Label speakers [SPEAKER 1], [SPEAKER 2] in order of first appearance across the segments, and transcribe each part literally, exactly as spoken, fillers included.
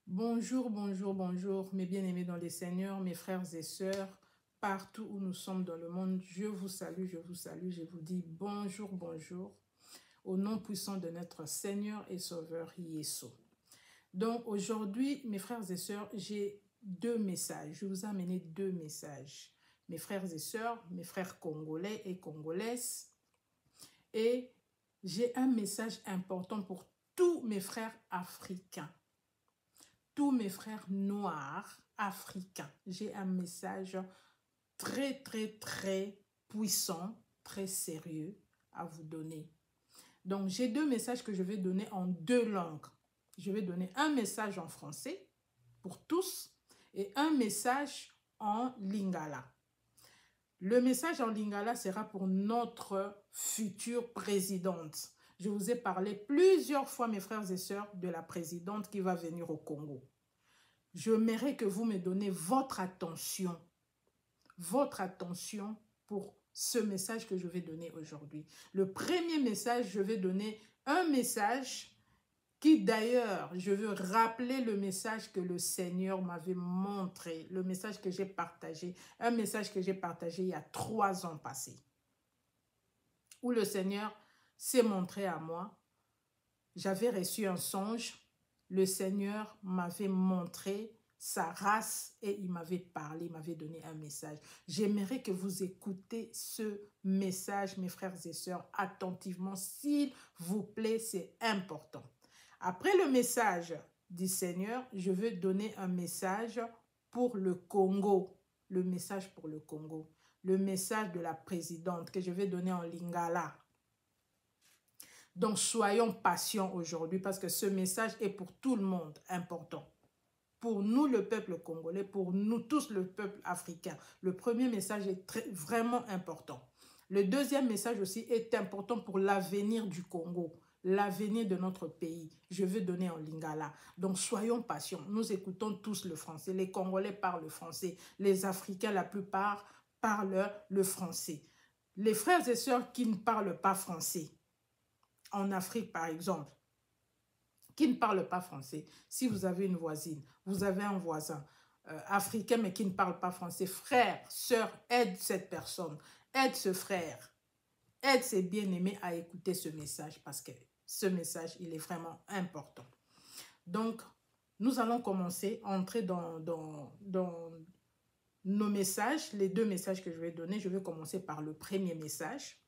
[SPEAKER 1] Bonjour, bonjour, bonjour, mes bien-aimés dans les Seigneurs, mes frères et sœurs, partout où nous sommes dans le monde, je vous salue, je vous salue, je vous dis bonjour, bonjour, au nom puissant de notre Seigneur et Sauveur Yeshua. Donc aujourd'hui, mes frères et sœurs, j'ai deux messages, je vous ai amené deux messages. Mes frères et sœurs, mes frères congolais et congolaises, et j'ai un message important pour tous mes frères africains. Tous mes frères noirs africains, j'ai un message très, très, très puissant, très sérieux à vous donner. Donc, j'ai deux messages que je vais donner en deux langues. Je vais donner un message en français pour tous et un message en lingala. Le message en lingala sera pour notre future présidente. Je vous ai parlé plusieurs fois, mes frères et sœurs, de la présidente qui va venir au Congo. J'aimerais que vous me donnez votre attention, votre attention pour ce message que je vais donner aujourd'hui. Le premier message, je vais donner un message qui d'ailleurs, je veux rappeler le message que le Seigneur m'avait montré, le message que j'ai partagé, un message que j'ai partagé il y a trois ans passés, où le Seigneur s'est montré à moi. J'avais reçu un songe, le Seigneur m'avait montré sa race et il m'avait parlé, il m'avait donné un message. J'aimerais que vous écoutez ce message, mes frères et sœurs, attentivement, s'il vous plaît, c'est important. Après le message du Seigneur, je veux donner un message pour le Congo, le message pour le Congo, le message de la présidente que je vais donner en lingala. Donc, soyons patients aujourd'hui parce que ce message est pour tout le monde important. Pour nous, le peuple congolais, pour nous tous, le peuple africain. Le premier message est très, vraiment important. Le deuxième message aussi est important pour l'avenir du Congo, l'avenir de notre pays. Je veux donner en lingala. Donc, soyons patients. Nous écoutons tous le français. Les Congolais parlent le français. Les Africains, la plupart, parlent le français. Les frères et sœurs qui ne parlent pas français, en Afrique, par exemple, qui ne parle pas français, si vous avez une voisine, vous avez un voisin euh, africain, mais qui ne parle pas français, frère, sœur, aide cette personne, aide ce frère, aide ses bien-aimés à écouter ce message, parce que ce message, il est vraiment important. Donc, nous allons commencer à entrer dans, dans, dans nos messages, les deux messages que je vais donner. Je vais commencer par le premier message.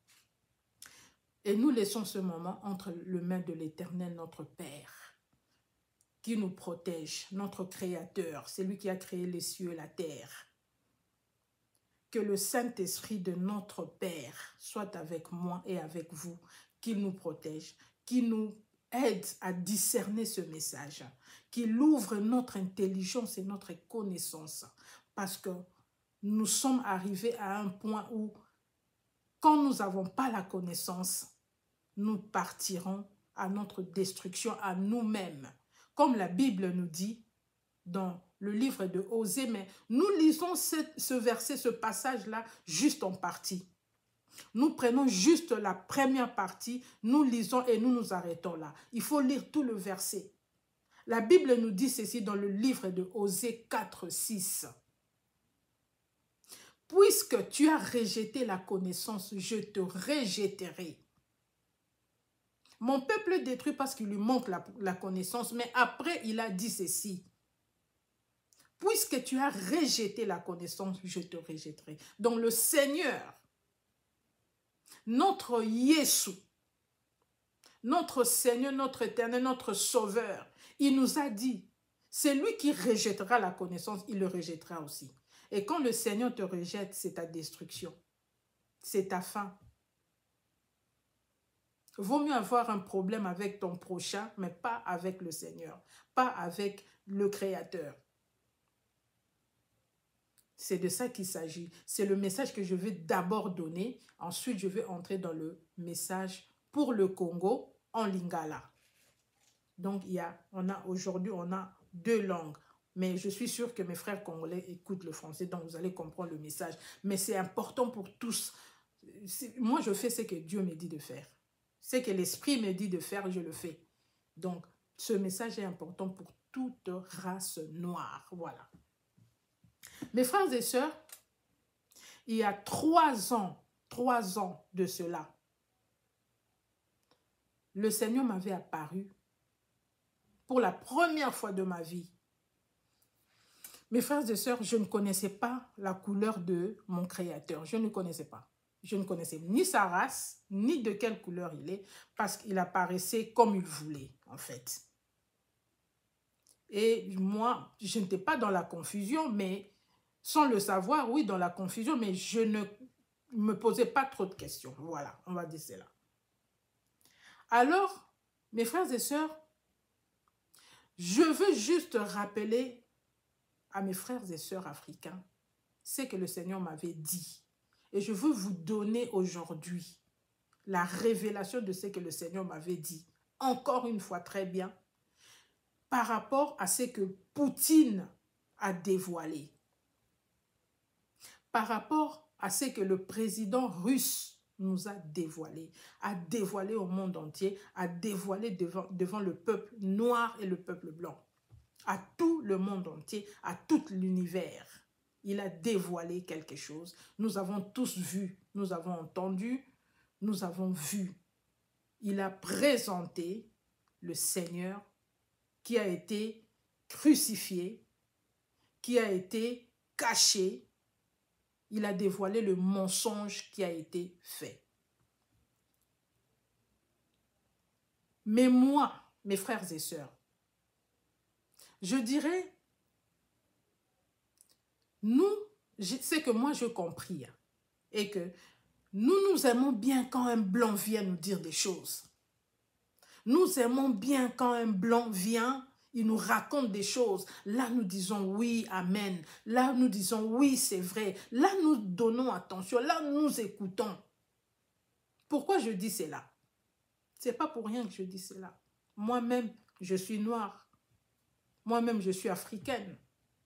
[SPEAKER 1] Et nous laissons ce moment entre les mains de l'Éternel, notre Père, qui nous protège, notre Créateur, c'est lui qui a créé les cieux et la terre. Que le Saint-Esprit de notre Père soit avec moi et avec vous, qu'il nous protège, qu'il nous aide à discerner ce message, qu'il ouvre notre intelligence et notre connaissance, parce que nous sommes arrivés à un point où, quand nous n'avons pas la connaissance, nous partirons à notre destruction, à nous-mêmes. Comme la Bible nous dit dans le livre de Osée, mais nous lisons ce, ce verset, ce passage-là, juste en partie. Nous prenons juste la première partie, nous lisons et nous nous arrêtons là. Il faut lire tout le verset. La Bible nous dit ceci dans le livre de Osée quatre, six. Puisque tu as rejeté la connaissance, je te rejetterai. Mon peuple est détruit parce qu'il lui manque la, la connaissance, mais après il a dit ceci. Puisque tu as rejeté la connaissance, je te rejetterai. Donc le Seigneur, notre Yeshua, notre Seigneur, notre Éternel, notre Sauveur, il nous a dit, c'est lui qui rejettera la connaissance, il le rejettera aussi. Et quand le Seigneur te rejette, c'est ta destruction, c'est ta fin. Vaut mieux avoir un problème avec ton prochain, mais pas avec le Seigneur, pas avec le Créateur. C'est de ça qu'il s'agit. C'est le message que je vais d'abord donner. Ensuite, je vais entrer dans le message pour le Congo en lingala. Donc, il y a, on a aujourd'hui, on a deux langues. Mais je suis sûre que mes frères congolais écoutent le français, donc vous allez comprendre le message. Mais c'est important pour tous. Moi, je fais ce que Dieu me dit de faire. Ce que l'Esprit me dit de faire, je le fais. Donc, ce message est important pour toute race noire. Voilà. Mes frères et sœurs, il y a trois ans, trois ans de cela, le Seigneur m'avait apparu pour la première fois de ma vie. Mes frères et sœurs, je ne connaissais pas la couleur de mon Créateur. Je ne connaissais pas. Je ne connaissais ni sa race, ni de quelle couleur il est, parce qu'il apparaissait comme il voulait, en fait. Et moi, je n'étais pas dans la confusion, mais sans le savoir, oui, dans la confusion, mais je ne me posais pas trop de questions. Voilà, on va dire cela. Alors, mes frères et sœurs, je veux juste rappeler à mes frères et sœurs africains ce que le Seigneur m'avait dit. Et je veux vous donner aujourd'hui la révélation de ce que le Seigneur m'avait dit. Encore une fois, très bien, par rapport à ce que Poutine a dévoilé. Par rapport à ce que le président russe nous a dévoilé, a dévoilé au monde entier, a dévoilé devant, devant le peuple noir et le peuple blanc. À tout le monde entier, à tout l'univers. Il a dévoilé quelque chose. Nous avons tous vu, nous avons entendu, nous avons vu. Il a présenté le Seigneur qui a été crucifié, qui a été caché. Il a dévoilé le mensonge qui a été fait. Mais moi, mes frères et sœurs, je dirais, nous, c'est que moi je compris, et que nous nous aimons bien quand un blanc vient nous dire des choses. Nous aimons bien quand un blanc vient, il nous raconte des choses. Là, nous disons oui, amen. Là, nous disons oui, c'est vrai. Là, nous donnons attention. Là, nous écoutons. Pourquoi je dis cela? Ce n'est pas pour rien que je dis cela. Moi-même, je suis noire. Moi-même, je suis africaine.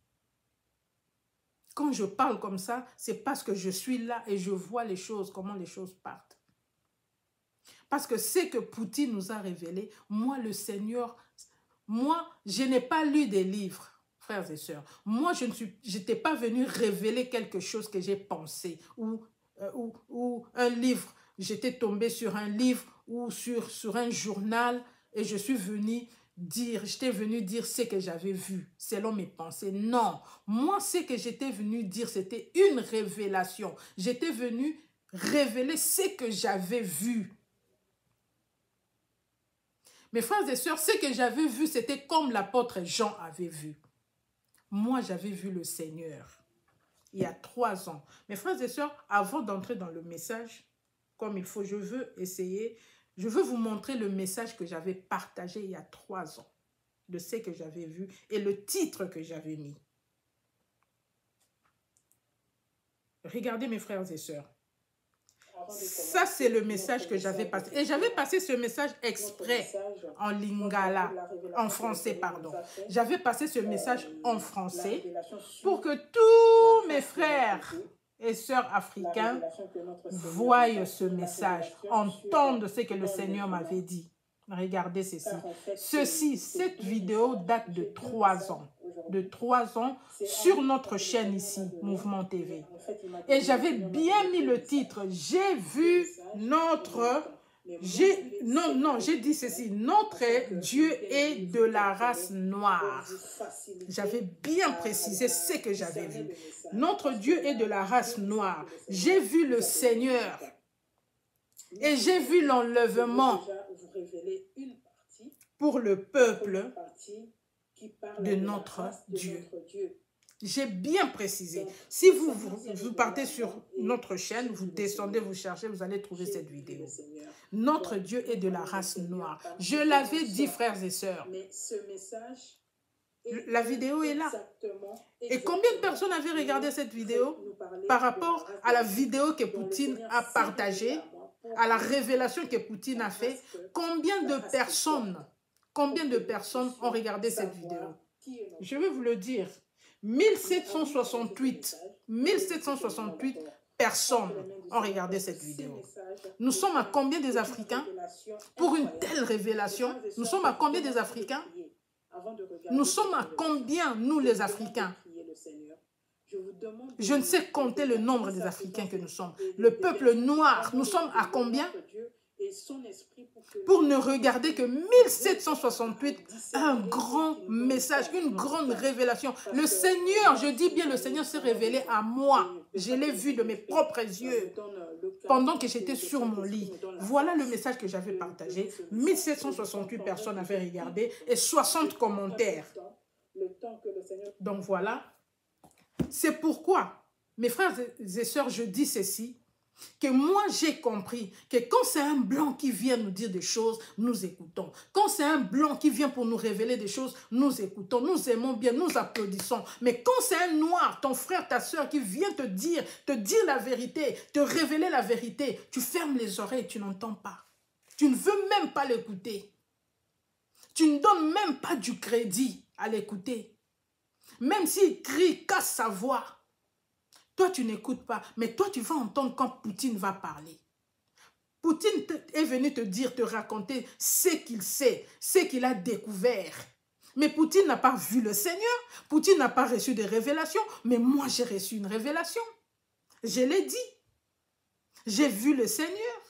[SPEAKER 1] Quand je parle comme ça, c'est parce que je suis là et je vois les choses, comment les choses partent. Parce que ce que Poutine nous a révélé, moi, le Seigneur, moi, je n'ai pas lu des livres, frères et sœurs. Moi, je ne suis, j'étais pas venue révéler quelque chose que j'ai pensé ou, euh, ou, ou un livre. J'étais tombée sur un livre ou sur, sur un journal et je suis venue dire, j'étais venue dire ce que j'avais vu, selon mes pensées. Non, moi, ce que j'étais venue dire, c'était une révélation. J'étais venue révéler ce que j'avais vu. Mes frères et sœurs, ce que j'avais vu, c'était comme l'apôtre Jean avait vu. Moi, j'avais vu le Seigneur il y a trois ans. Mes frères et sœurs, avant d'entrer dans le message, comme il faut, je veux essayer, je veux vous montrer le message que j'avais partagé il y a trois ans, de ce que j'avais vu et le titre que j'avais mis. Regardez mes frères et sœurs. Ça, c'est le message que j'avais passé. Et j'avais passé ce message exprès en lingala, en français, pardon. J'avais passé ce message en français pour que tous mes frères et sœurs africains voient ce message, entendent ce que le Seigneur m'avait dit. Regardez ceci. Ceci, cette vidéo date de trois ans. De trois ans sur notre chaîne ici, Mouvement T V. Et j'avais bien mis le titre. J'ai vu notre... Non, non, j'ai dit ceci. Notre Dieu est de la race noire. J'avais bien précisé ce que j'avais vu. Notre Dieu est de la race noire. J'ai vu le Seigneur. Et j'ai vu l'enlèvement pour le peuple de notre Dieu. J'ai bien précisé. Si vous, vous, vous partez sur notre chaîne, vous descendez, vous cherchez, vous allez trouver cette vidéo. Notre Dieu est de la race noire. Je l'avais dit, frères et sœurs. La vidéo est là. Et combien de personnes avaient regardé cette vidéo par rapport à la vidéo que Poutine a partagée, à la révélation que Poutine a fait? Combien de personnes, combien de personnes ont regardé cette vidéo? Je vais vous le dire. mille sept cent soixante-huit, mille sept cent soixante-huit personnes ont regardé cette vidéo. Nous sommes à combien des Africains pour une telle révélation? Nous sommes à combien des Africains? Nous sommes à combien, nous les Africains? Je ne sais compter le nombre des Africains que nous sommes. Le peuple noir, nous sommes à combien? Pour ne regarder que mille sept cent soixante-huit, un grand message, une grande révélation. Le Seigneur, je dis bien, le Seigneur s'est révélé à moi. Je l'ai vu de mes propres yeux pendant que j'étais sur mon lit. Voilà le message que j'avais partagé. mille sept cent soixante-huit personnes avaient regardé et soixante commentaires. Donc voilà. C'est pourquoi, mes frères et sœurs, je dis ceci, que moi j'ai compris que quand c'est un blanc qui vient nous dire des choses, nous écoutons. Quand c'est un blanc qui vient pour nous révéler des choses, nous écoutons, nous aimons bien, nous applaudissons. Mais quand c'est un noir, ton frère, ta soeur qui vient te dire, te dire la vérité, te révéler la vérité, tu fermes les oreilles, tu n'entends pas. Tu ne veux même pas l'écouter. Tu ne donnes même pas du crédit à l'écouter. Même s'il crie, casse sa voix. Toi, tu n'écoutes pas, mais toi, tu vas entendre quand Poutine va parler. Poutine est venu te dire, te raconter ce qu'il sait, ce qu'il a découvert. Mais Poutine n'a pas vu le Seigneur, Poutine n'a pas reçu des révélations, mais moi, j'ai reçu une révélation. Je l'ai dit. J'ai vu le Seigneur.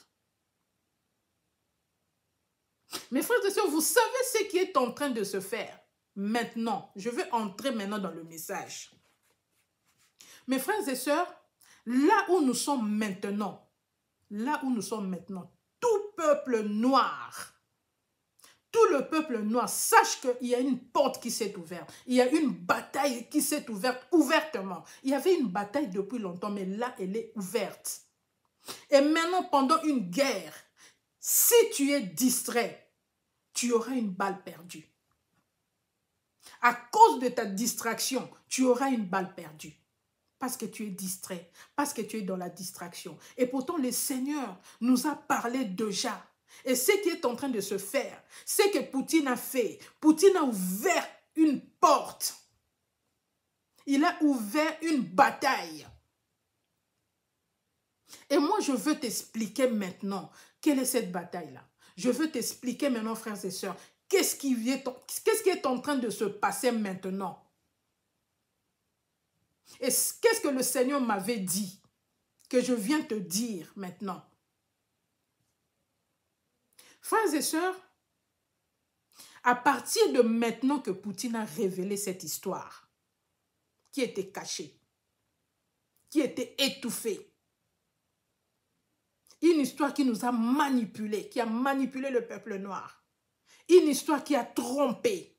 [SPEAKER 1] Mes frères et sœurs, vous savez ce qui est en train de se faire maintenant. Je veux entrer maintenant dans le message. Mes frères et sœurs, là où nous sommes maintenant, là où nous sommes maintenant, tout peuple noir, tout le peuple noir, sache qu'il y a une porte qui s'est ouverte. Il y a une bataille qui s'est ouverte ouvertement. Il y avait une bataille depuis longtemps, mais là, elle est ouverte. Et maintenant, pendant une guerre, si tu es distrait, tu auras une balle perdue. À cause de ta distraction, tu auras une balle perdue. Parce que tu es distrait, parce que tu es dans la distraction. Et pourtant, le Seigneur nous a parlé déjà. Et ce qui est en train de se faire, c'est que Poutine a fait. Poutine a ouvert une porte. Il a ouvert une bataille. Et moi, je veux t'expliquer maintenant quelle est cette bataille-là. Je veux t'expliquer maintenant, frères et sœurs, qu'est-ce qui est, qu'est-ce qui est en train de se passer maintenant. Et qu'est-ce que le Seigneur m'avait dit, que je viens te dire maintenant. Frères et sœurs, à partir de maintenant que Poutine a révélé cette histoire, qui était cachée, qui était étouffée, une histoire qui nous a manipulés, qui a manipulé le peuple noir, une histoire qui a trompé.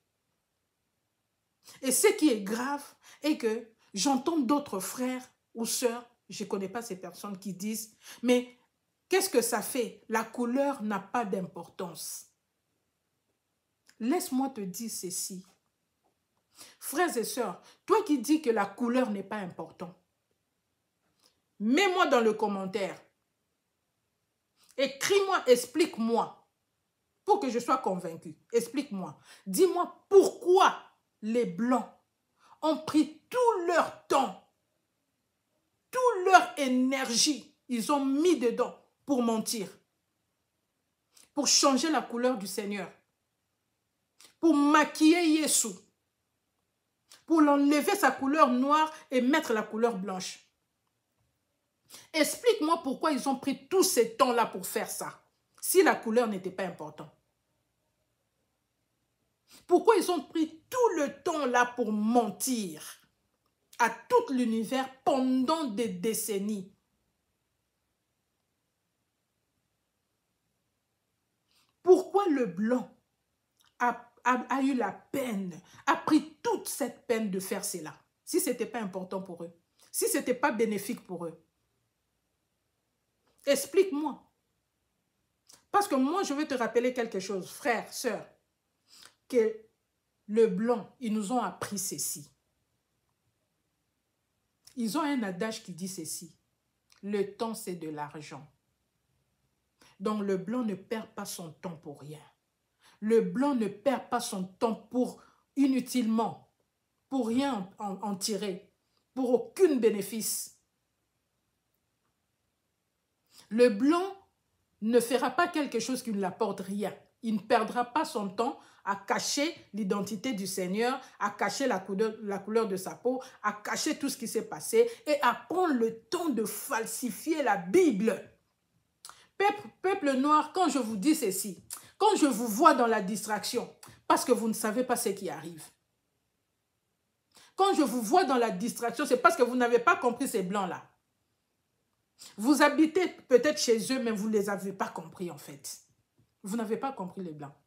[SPEAKER 1] Et ce qui est grave est que j'entends d'autres frères ou sœurs, je ne connais pas ces personnes qui disent, mais qu'est-ce que ça fait? La couleur n'a pas d'importance. Laisse-moi te dire ceci. Frères et sœurs, toi qui dis que la couleur n'est pas importante, mets-moi dans le commentaire. Écris-moi, explique-moi, pour que je sois convaincu. Explique-moi. Dis-moi pourquoi les Blancs ont pris tout leur temps, toute leur énergie, ils ont mis dedans pour mentir, pour changer la couleur du Seigneur, pour maquiller Yeshua, pour l'enlever sa couleur noire et mettre la couleur blanche. Explique-moi pourquoi ils ont pris tout ce temps-là pour faire ça, si la couleur n'était pas importante. Pourquoi ils ont pris tout le temps là pour mentir à tout l'univers pendant des décennies? Pourquoi le blanc a, a, a eu la peine, a pris toute cette peine de faire cela, si ce n'était pas important pour eux, si ce n'était pas bénéfique pour eux? Explique-moi. Parce que moi, je vais te rappeler quelque chose, frère, sœur, que le blanc, ils nous ont appris ceci. Ils ont un adage qui dit ceci. Le temps, c'est de l'argent. Donc, le blanc ne perd pas son temps pour rien. Le blanc ne perd pas son temps pour inutilement, pour rien en, en tirer, pour aucun bénéfice. Le blanc ne fera pas quelque chose qui ne l'apporte rien. Il ne perdra pas son temps à cacher l'identité du Seigneur, à cacher la couleur, la couleur de sa peau, à cacher tout ce qui s'est passé et à prendre le temps de falsifier la Bible. Peuple, peuple noir, quand je vous dis ceci, quand je vous vois dans la distraction, parce que vous ne savez pas ce qui arrive. Quand je vous vois dans la distraction, c'est parce que vous n'avez pas compris ces blancs-là. Vous habitez peut-être chez eux, mais vous ne les avez pas compris en fait. Vous n'avez pas compris les blancs.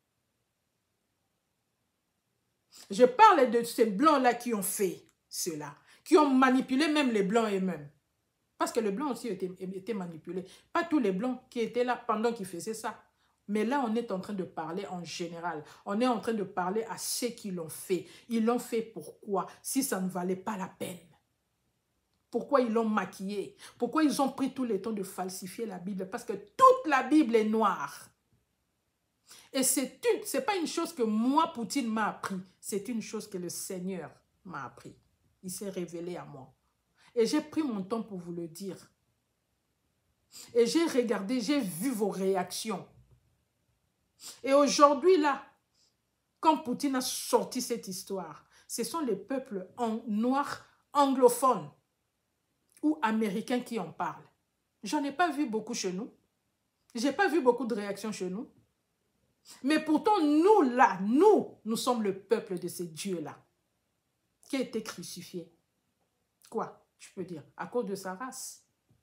[SPEAKER 1] Je parle de ces blancs-là qui ont fait cela, qui ont manipulé même les blancs eux-mêmes. Parce que les blancs aussi étaient, étaient manipulés. Pas tous les blancs qui étaient là pendant qu'ils faisaient ça. Mais là, on est en train de parler en général. On est en train de parler à ceux qui l'ont fait. Ils l'ont fait pourquoi? Si ça ne valait pas la peine. Pourquoi ils l'ont maquillé? Pourquoi ils ont pris tout le temps de falsifier la Bible? Parce que toute la Bible est noire. Et c'est une, c'est pas une chose que moi, Poutine, m'a appris. C'est une chose que le Seigneur m'a appris. Il s'est révélé à moi. Et j'ai pris mon temps pour vous le dire. Et j'ai regardé, j'ai vu vos réactions. Et aujourd'hui, là, quand Poutine a sorti cette histoire, ce sont les peuples en noirs anglophones ou américains qui en parlent. J'en ai pas vu beaucoup chez nous. J'ai pas vu beaucoup de réactions chez nous. Mais pourtant, nous, là, nous, nous sommes le peuple de ces dieux-là qui a été crucifié. Quoi? Je peux dire, à cause de sa race.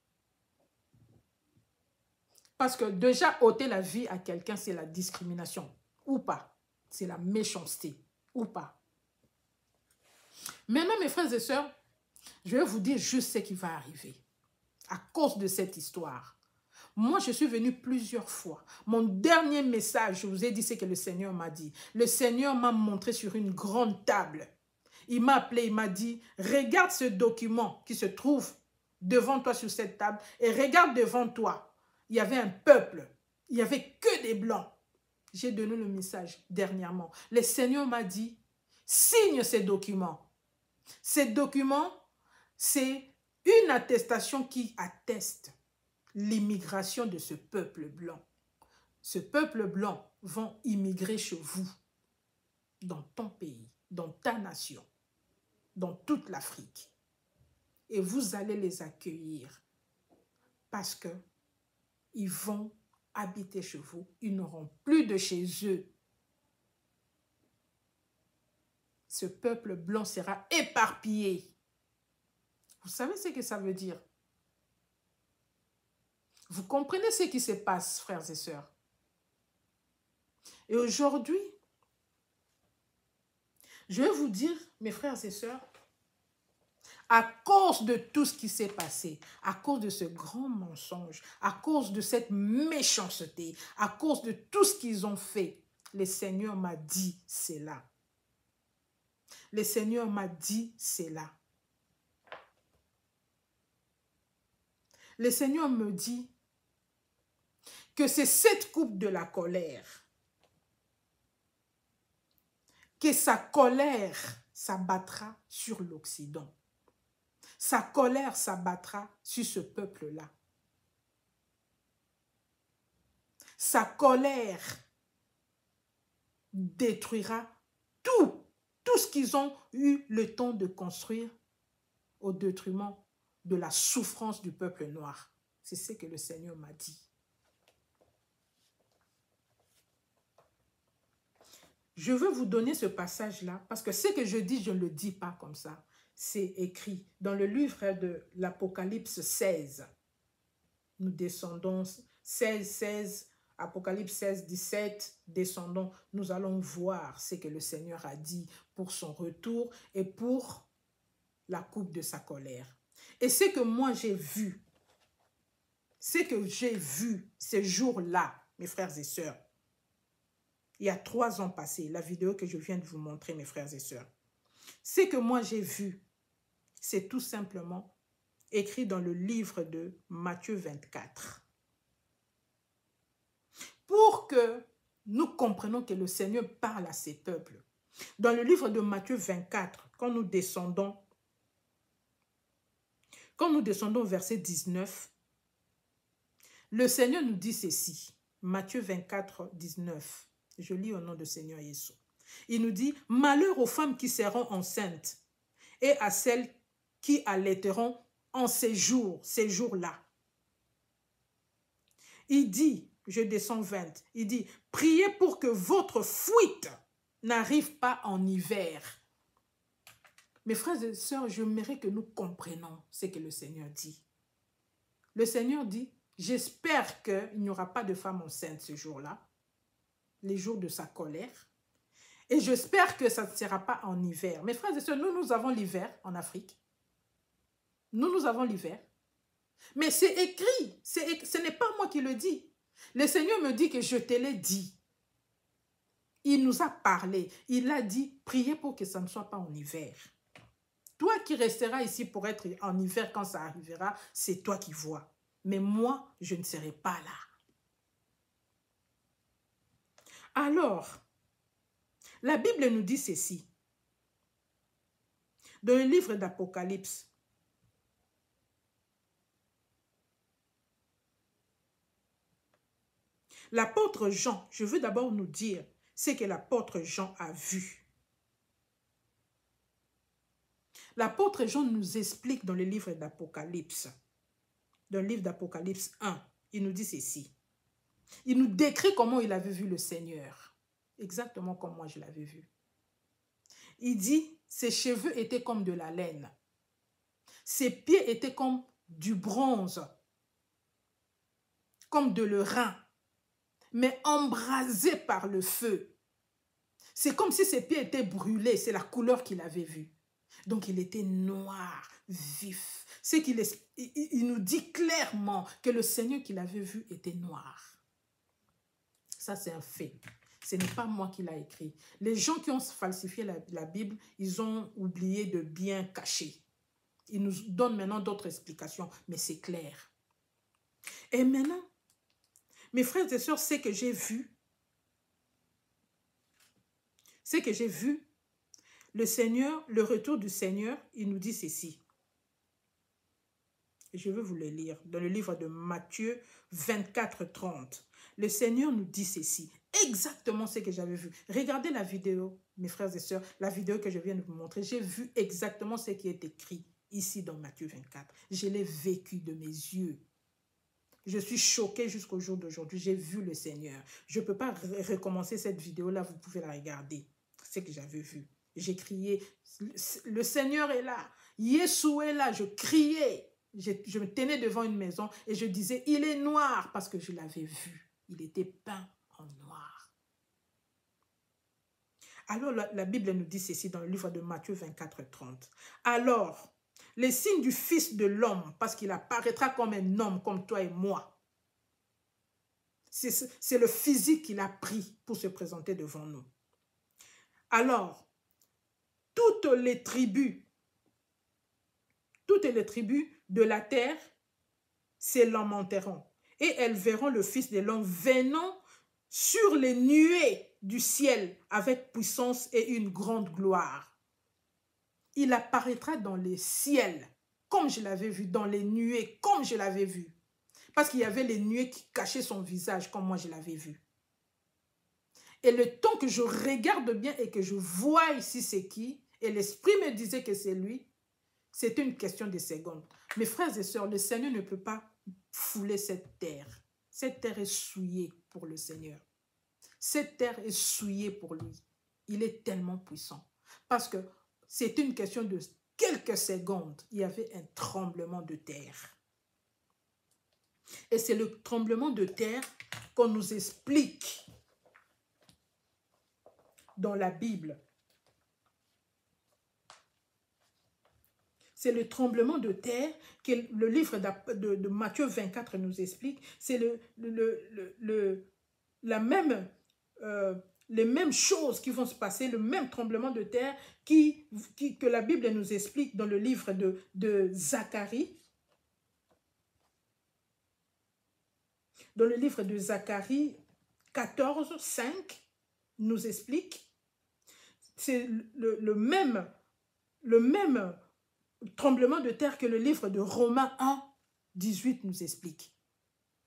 [SPEAKER 1] Parce que déjà, ôter la vie à quelqu'un, c'est la discrimination. Ou pas. C'est la méchanceté. Ou pas. Maintenant, mes frères et sœurs, je vais vous dire juste ce qui va arriver. À cause de cette histoire. Moi, je suis venue plusieurs fois. Mon dernier message, je vous ai dit ce que le Seigneur m'a dit. Le Seigneur m'a montré sur une grande table. Il m'a appelé, il m'a dit, regarde ce document qui se trouve devant toi sur cette table et regarde devant toi. Il y avait un peuple, il n'y avait que des blancs. J'ai donné le message dernièrement. Le Seigneur m'a dit, signe ces documents. Ces documents, c'est une attestation qui atteste l'immigration de ce peuple blanc. Ce peuple blanc va immigrer chez vous, dans ton pays, dans ta nation, dans toute l'Afrique. Et vous allez les accueillir parce que ils vont habiter chez vous. Ils n'auront plus de chez eux. Ce peuple blanc sera éparpillé. Vous savez ce que ça veut dire? Vous comprenez ce qui se passe, frères et sœurs? Et aujourd'hui, je vais vous dire, mes frères et sœurs, à cause de tout ce qui s'est passé, à cause de ce grand mensonge, à cause de cette méchanceté, à cause de tout ce qu'ils ont fait, le Seigneur m'a dit cela. Le Seigneur m'a dit cela. Le Seigneur me dit que c'est cette coupe de la colère, que sa colère s'abattra sur l'Occident. Sa colère s'abattra sur ce peuple-là. Sa colère détruira tout, tout ce qu'ils ont eu le temps de construire au détriment de la souffrance du peuple noir. C'est ce que le Seigneur m'a dit. Je veux vous donner ce passage-là parce que ce que je dis, je ne le dis pas comme ça. C'est écrit dans le livre de l'Apocalypse seize. Nous descendons seize, seize, Apocalypse seize, dix-sept, descendons. Nous allons voir ce que le Seigneur a dit pour son retour et pour la coupe de sa colère. Et ce que moi j'ai vu, ce que j'ai vu ces jours-là, mes frères et sœurs, il y a trois ans passés, la vidéo que je viens de vous montrer, mes frères et sœurs, ce que moi j'ai vu, c'est tout simplement écrit dans le livre de Matthieu vingt-quatre. Pour que nous comprenions que le Seigneur parle à ses peuples. Dans le livre de Matthieu vingt-quatre, quand nous descendons, quand nous descendons au verset dix-neuf, le Seigneur nous dit ceci. Matthieu vingt-quatre, dix-neuf. Je lis au nom du Seigneur Jésus. Il nous dit, malheur aux femmes qui seront enceintes et à celles qui allaiteront en ces jours, ces jours-là. Il dit, je descends vingt, il dit, priez pour que votre fuite n'arrive pas en hiver. Mes frères et sœurs, j'aimerais que nous comprenions ce que le Seigneur dit. Le Seigneur dit, j'espère qu'il n'y aura pas de femmes enceintes ce jour-là, les jours de sa colère. Et j'espère que ça ne sera pas en hiver. Mes frères et sœurs, nous, nous avons l'hiver en Afrique. Nous, nous avons l'hiver. Mais c'est écrit. C'est, ce n'est pas moi qui le dis. Le Seigneur me dit que je te l'ai dit. Il nous a parlé. Il a dit, priez pour que ça ne soit pas en hiver. Toi qui resteras ici pour être en hiver quand ça arrivera, c'est toi qui vois. Mais moi, je ne serai pas là. Alors, la Bible nous dit ceci. Dans le livre d'Apocalypse, l'apôtre Jean, je veux d'abord nous dire ce que l'apôtre Jean a vu. L'apôtre Jean nous explique dans le livre d'Apocalypse, dans le livre d'Apocalypse un, il nous dit ceci. Il nous décrit comment il avait vu le Seigneur, exactement comme moi je l'avais vu. Il dit, ses cheveux étaient comme de la laine, ses pieds étaient comme du bronze, comme de le rein, mais embrasés par le feu. C'est comme si ses pieds étaient brûlés, c'est la couleur qu'il avait vue. Donc il était noir, vif. C'est qu'il est, il, il nous dit clairement que le Seigneur qu'il avait vu était noir. Ça c'est un fait. Ce n'est pas moi qui l'a écrit. Les gens qui ont falsifié la, la Bible, ils ont oublié de bien cacher. Ils nous donnent maintenant d'autres explications, mais c'est clair. Et maintenant, mes frères et sœurs, c'est que j'ai vu, c'est que j'ai vu, le Seigneur, le retour du Seigneur, il nous dit ceci. Je veux vous le lire dans le livre de Matthieu vingt-quatre, trente. Le Seigneur nous dit ceci, exactement ce que j'avais vu. Regardez la vidéo, mes frères et sœurs, la vidéo que je viens de vous montrer. J'ai vu exactement ce qui est écrit ici dans Matthieu vingt-quatre. Je l'ai vécu de mes yeux. Je suis choquée jusqu'au jour d'aujourd'hui. J'ai vu le Seigneur. Je ne peux pas recommencer cette vidéo-là. Vous pouvez la regarder. C'est ce que j'avais vu. J'ai crié. Le Seigneur est là. Yeshua est là. Je criais. Je, je me tenais devant une maison et je disais, il est noir parce que je l'avais vu. Il était peint en noir. Alors la, la Bible nous dit ceci dans le livre de Matthieu vingt-quatre, trente. Alors, les signes du Fils de l'homme, parce qu'il apparaîtra comme un homme, comme toi et moi. C'est le physique qu'il a pris pour se présenter devant nous. Alors, toutes les tribus, toutes les tribus de la terre se lamenteront. Et elles verront le Fils de l'homme venant sur les nuées du ciel avec puissance et une grande gloire. Il apparaîtra dans les ciels, comme je l'avais vu, dans les nuées, comme je l'avais vu. Parce qu'il y avait les nuées qui cachaient son visage, comme moi je l'avais vu. Et le temps que je regarde bien et que je vois ici c'est qui, et l'Esprit me disait que c'est lui, c'est une question de secondes. Mes frères et sœurs, le Seigneur ne peut pas fouler cette terre. Cette terre est souillée pour le Seigneur. Cette terre est souillée pour lui. Il est tellement puissant. Parce que c'est une question de quelques secondes. Il y avait un tremblement de terre. Et c'est le tremblement de terre qu'on nous explique dans la Bible. C'est le tremblement de terre que le livre de, de, de Matthieu vingt-quatre nous explique. C'est le, le, le, le, la même, euh, les mêmes choses qui vont se passer, le même tremblement de terre qui, qui, que la Bible nous explique dans le livre de, de Zacharie. Dans le livre de Zacharie quatorze, cinq nous explique. C'est le, le même, le même tremblement de terre que le livre de Romains un, dix-huit nous explique.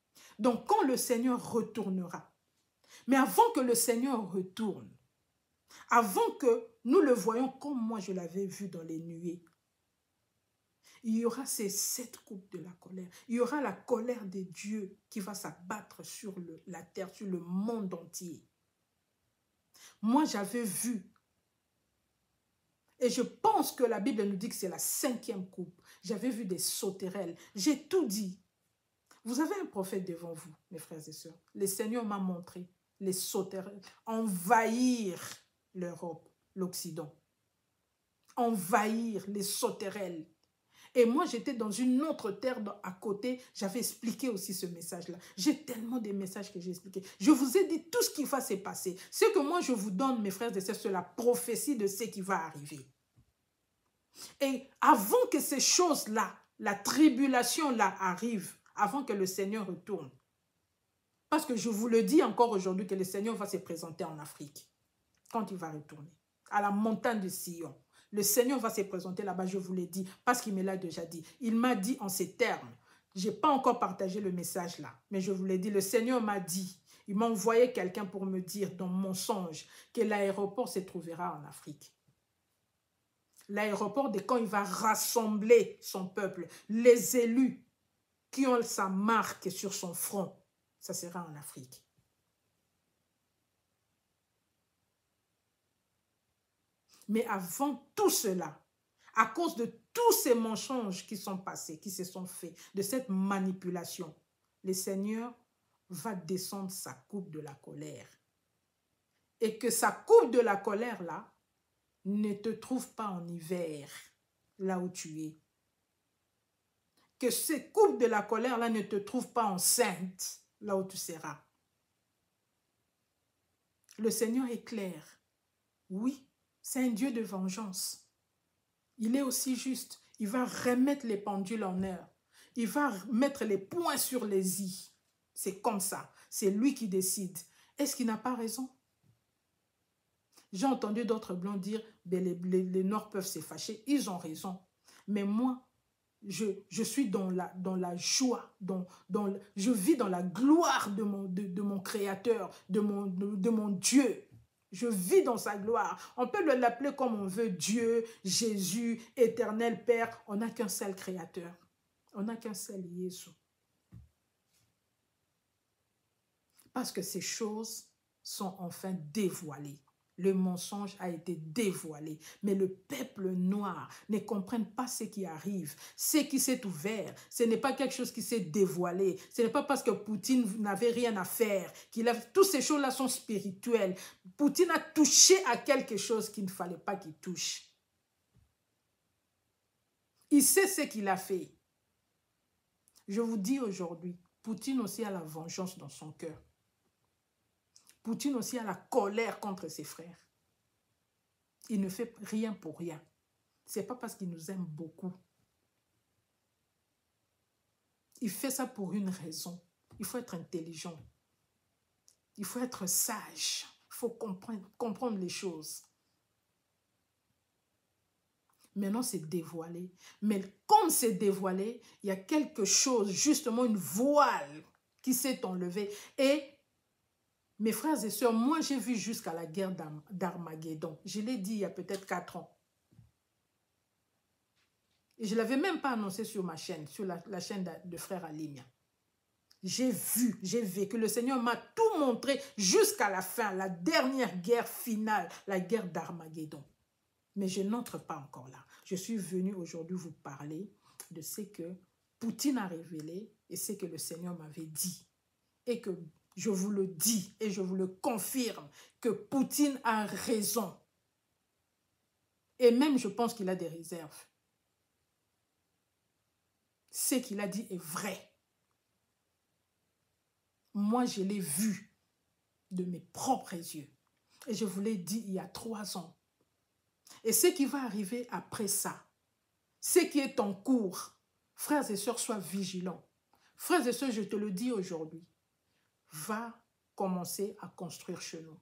[SPEAKER 1] Donc, quand le Seigneur retournera, mais avant que le Seigneur retourne, Avant que nous le voyions comme moi je l'avais vu dans les nuées, il y aura ces sept coupes de la colère. Il y aura la colère de Dieu qui va s'abattre sur le, la terre, sur le monde entier. Moi, j'avais vu, et je pense que la Bible nous dit que c'est la cinquième coupe. J'avais vu des sauterelles. J'ai tout dit. Vous avez un prophète devant vous, mes frères et sœurs. Le Seigneur m'a montré les sauterelles envahir l'Europe, l'Occident. Envahir les sauterelles. Et moi, j'étais dans une autre terre à côté. J'avais expliqué aussi ce message-là. J'ai tellement de messages que j'ai expliqués. Je vous ai dit tout ce qui va se passer. Ce que moi, je vous donne, mes frères et sœurs, c'est la prophétie de ce qui va arriver. Et avant que ces choses-là, la tribulation-là arrive, avant que le Seigneur retourne, parce que je vous le dis encore aujourd'hui que le Seigneur va se présenter en Afrique quand il va retourner, à la montagne de Sion. Le Seigneur va se présenter là-bas, je vous l'ai dit, parce qu'il me l'a déjà dit. Il m'a dit en ces termes. Je n'ai pas encore partagé le message là, mais je vous l'ai dit. Le Seigneur m'a dit, il m'a envoyé quelqu'un pour me dire dans mon songe que l'aéroport se trouvera en Afrique. L'aéroport de quand il va rassembler son peuple, les élus qui ont sa marque sur son front, ça sera en Afrique. Mais avant tout cela, à cause de tous ces mensonges qui sont passés, qui se sont faits, de cette manipulation, le Seigneur va descendre sa coupe de la colère. Et que sa coupe de la colère, là, ne te trouve pas en hiver, là où tu es. Que ces coupes de la colère, là, ne te trouve pas enceinte, là où tu seras. Le Seigneur est clair. Oui. C'est un Dieu de vengeance. Il est aussi juste. Il va remettre les pendules en heure. Il va mettre les points sur les i. C'est comme ça. C'est lui qui décide. Est-ce qu'il n'a pas raison? J'ai entendu d'autres blancs dire ben les, les, les Noirs peuvent se fâcher. Ils ont raison. Mais moi, je, je suis dans la, dans la joie. Dans, dans, je vis dans la gloire de mon, de, de mon Créateur, de mon, de, de mon Dieu. Je vis dans sa gloire. On peut l'appeler comme on veut, Dieu, Jésus, éternel Père. On n'a qu'un seul Créateur. On n'a qu'un seul Jésus. Parce que ces choses sont enfin dévoilées. Le mensonge a été dévoilé. Mais le peuple noir ne comprend pas ce qui arrive. Ce qui s'est ouvert, ce n'est pas quelque chose qui s'est dévoilé. Ce n'est pas parce que Poutine n'avait rien à faire. Qu'il a... Toutes ces choses-là sont spirituelles. Poutine a touché à quelque chose qu'il ne fallait pas qu'il touche. Il sait ce qu'il a fait. Je vous dis aujourd'hui, Poutine aussi a la vengeance dans son cœur. Poutine aussi a la colère contre ses frères. Il ne fait rien pour rien. Ce n'est pas parce qu'il nous aime beaucoup. Il fait ça pour une raison. Il faut être intelligent. Il faut être sage. Il faut comprendre, comprendre les choses. Maintenant, c'est dévoilé. Mais comme c'est dévoilé, il y a quelque chose, justement une voile qui s'est enlevée. Et mes frères et sœurs, moi j'ai vu jusqu'à la guerre d'Armageddon. Je l'ai dit il y a peut-être quatre ans. Et je ne l'avais même pas annoncé sur ma chaîne, sur la, la chaîne de, de frère Alimia. J'ai vu, j'ai vécu. Le Seigneur m'a tout montré jusqu'à la fin, la dernière guerre finale, la guerre d'Armageddon. Mais je n'entre pas encore là. Je suis venu aujourd'hui vous parler de ce que Poutine a révélé et ce que le Seigneur m'avait dit. Et que je vous le dis et je vous le confirme que Poutine a raison. Et même je pense qu'il a des réserves. Ce qu'il a dit est vrai. Moi, je l'ai vu de mes propres yeux. Et je vous l'ai dit il y a trois ans. Et ce qui va arriver après ça, ce qui est en cours, frères et sœurs, soient vigilants. Frères et sœurs, je te le dis aujourd'hui, va commencer à construire chez nous.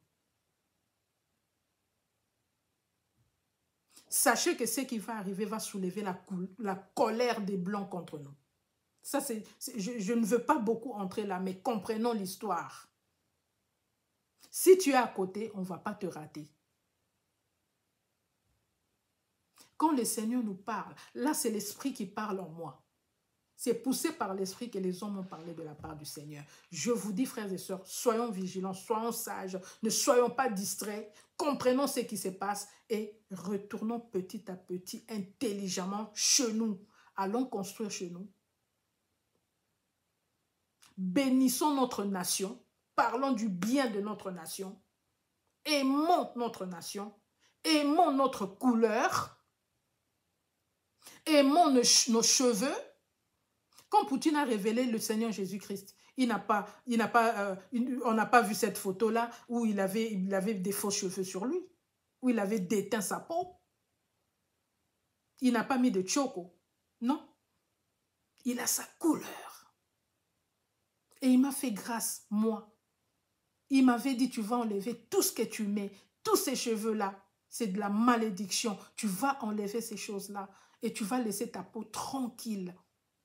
[SPEAKER 1] Sachez que ce qui va arriver va soulever la, la colère des Blancs contre nous. Ça, c'est, je, je ne veux pas beaucoup entrer là, mais comprenons l'histoire. Si tu es à côté, on ne va pas te rater. Quand le Seigneur nous parle, là, c'est l'Esprit qui parle en moi. C'est poussé par l'Esprit que les hommes ont parlé de la part du Seigneur. Je vous dis, frères et sœurs, soyons vigilants, soyons sages, ne soyons pas distraits, comprenons ce qui se passe et retournons petit à petit, intelligemment chez nous. Allons construire chez nous. Bénissons notre nation, parlons du bien de notre nation, aimons notre nation, aimons notre couleur, aimons nos, nos cheveux. Quand Poutine a révélé le Seigneur Jésus-Christ, il n'a pas, il n'a pas, euh, on n'a pas vu cette photo-là où il avait, il avait des faux cheveux sur lui, où il avait déteint sa peau. Il n'a pas mis de choco, non. Il a sa couleur. Et il m'a fait grâce, moi. Il m'avait dit, tu vas enlever tout ce que tu mets, tous ces cheveux-là, c'est de la malédiction. Tu vas enlever ces choses-là et tu vas laisser ta peau tranquille.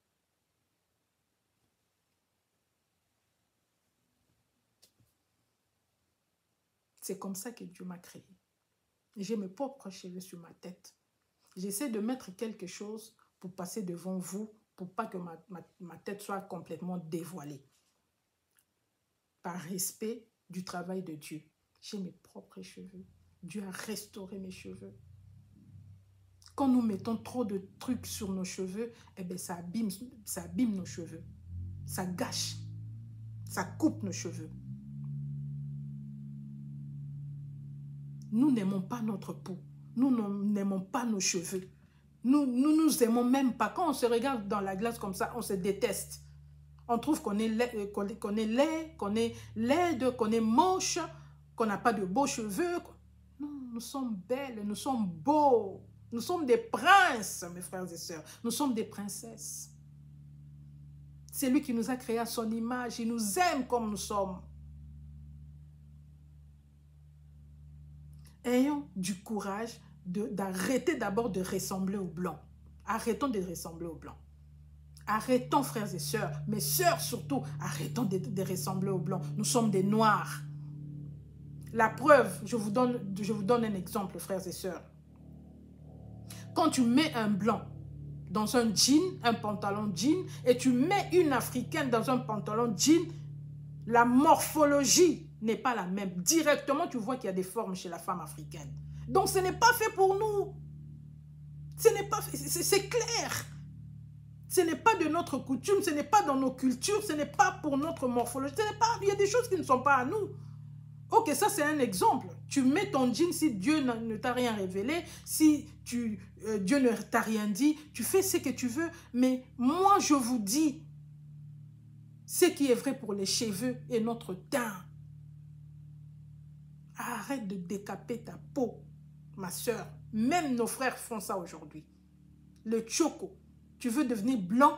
[SPEAKER 1] C'est comme ça que Dieu m'a créé. J'ai mes propres cheveux sur ma tête. J'essaie de mettre quelque chose pour passer devant vous, pour pas que ma, ma, ma tête soit complètement dévoilée. Par respect du travail de Dieu. J'ai mes propres cheveux. Dieu a restauré mes cheveux. Quand nous mettons trop de trucs sur nos cheveux, eh bien, ça abîme, ça abîme nos cheveux. Ça gâche. Ça coupe nos cheveux. Nous n'aimons pas notre peau. Nous n'aimons pas nos cheveux. Nous nous, nous aimons même pas. Quand on se regarde dans la glace comme ça, on se déteste. On trouve qu'on est laid, qu'on qu'on est laid, qu'on est laide, qu'on est moche, qu'on n'a pas de beaux cheveux. Non, nous sommes belles, nous sommes beaux. Nous sommes des princes, mes frères et sœurs. Nous sommes des princesses. C'est lui qui nous a créés à son image. Il nous aime comme nous sommes. Ayons du courage d'arrêter d'abord de ressembler aux blancs. Arrêtons de ressembler aux blancs. Arrêtons, frères et sœurs, mes sœurs surtout, arrêtons de, de ressembler aux blancs. Nous sommes des noirs. La preuve, je vous donne, je vous donne un exemple, frères et sœurs. Quand tu mets un blanc dans un jean, un pantalon jean, et tu mets une africaine dans un pantalon jean, la morphologie n'est pas la même. Directement, tu vois qu'il y a des formes chez la femme africaine. Donc, ce n'est pas fait pour nous. Ce n'est pas fait, c'est clair. Ce n'est pas de notre coutume, ce n'est pas dans nos cultures, ce n'est pas pour notre morphologie. Ce n'est pas, il y a des choses qui ne sont pas à nous. Ok, ça c'est un exemple. Tu mets ton jean si Dieu ne t'a rien révélé, si tu, euh, Dieu ne t'a rien dit, tu fais ce que tu veux. Mais moi, je vous dis, ce qui est vrai pour les cheveux et notre teint. Arrête de décaper ta peau, ma soeur. Même nos frères font ça aujourd'hui. Le choco. Tu veux devenir blanc?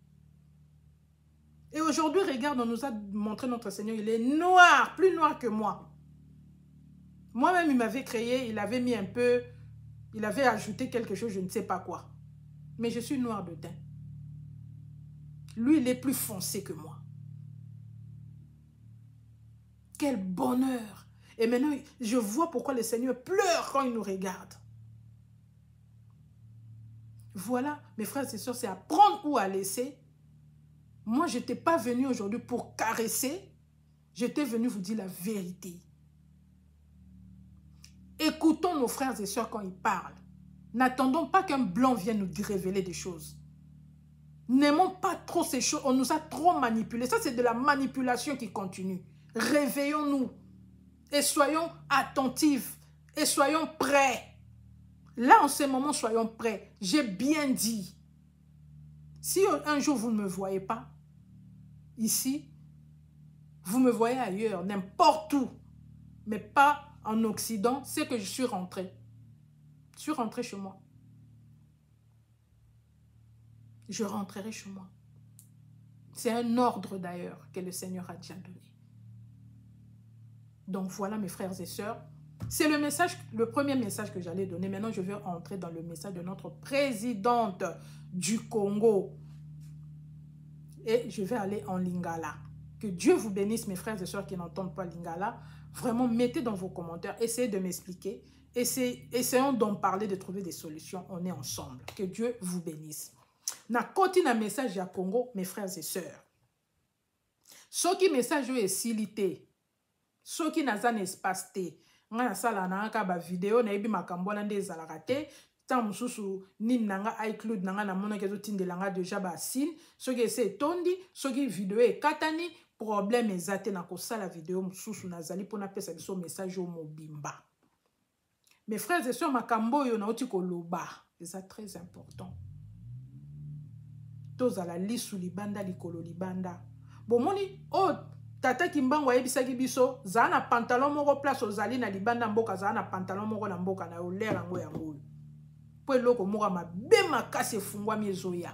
[SPEAKER 1] Et aujourd'hui, regarde, on nous a montré notre Seigneur. Il est noir, plus noir que moi. Moi-même, il m'avait créé, il avait mis un peu, il avait ajouté quelque chose, je ne sais pas quoi. Mais je suis noir de teint. Lui, il est plus foncé que moi. Quel bonheur! Et maintenant, je vois pourquoi le Seigneur pleure quand il nous regarde. Voilà, mes frères et sœurs, c'est à prendre ou à laisser. Moi, je n'étais pas venu aujourd'hui pour caresser. J'étais venu vous dire la vérité. Écoutons nos frères et sœurs quand ils parlent. N'attendons pas qu'un blanc vienne nous révéler des choses. N'aimons pas trop ces choses. On nous a trop manipulés. Ça, c'est de la manipulation qui continue. Réveillons-nous. Et soyons attentifs. Et soyons prêts. Là, en ce moment, soyons prêts. J'ai bien dit. Si un jour, vous ne me voyez pas, ici, vous me voyez ailleurs, n'importe où, mais pas en Occident, c'est que je suis rentrée. Je suis rentrée chez moi. Je rentrerai chez moi. C'est un ordre d'ailleurs que le Seigneur a déjà donné. Donc voilà mes frères et sœurs. C'est le message, le premier message que j'allais donner. Maintenant, je vais entrer dans le message de notre présidente du Congo. Et je vais aller en Lingala. Que Dieu vous bénisse, mes frères et sœurs qui n'entendent pas Lingala. Vraiment, mettez dans vos commentaires, essayez de m'expliquer. essayons d'en parler, de trouver des solutions. On est ensemble. Que Dieu vous bénisse. Na koti na message ya Congo, mes frères et sœurs. Ce qui message est silité. Ce qui n'a pas espace té. Nga na sala na ka ba vidéo na ebi makambo na ndé zalakate. Tant mususu ni nanga iCloud nanga na mona kezo tindelanga déjà ba sin. Ce qui est tondi, ce qui vidéo est katani, problème ezate na ko sala vidéo mususu nazali pona pesa biso message au mobimba. Mes frères et sœurs, makambo yo na oti ko loba, c'est très important. Toza la lisu libanda likolo libanda. Bomoni oh tata kimbango yebisaki biso za na pantalon moko place ozali na libanda mboka za na pantalon moko na mboka na olera ngo ya ngoyo. Po eloko moko mabe makasi efungwami ezoya.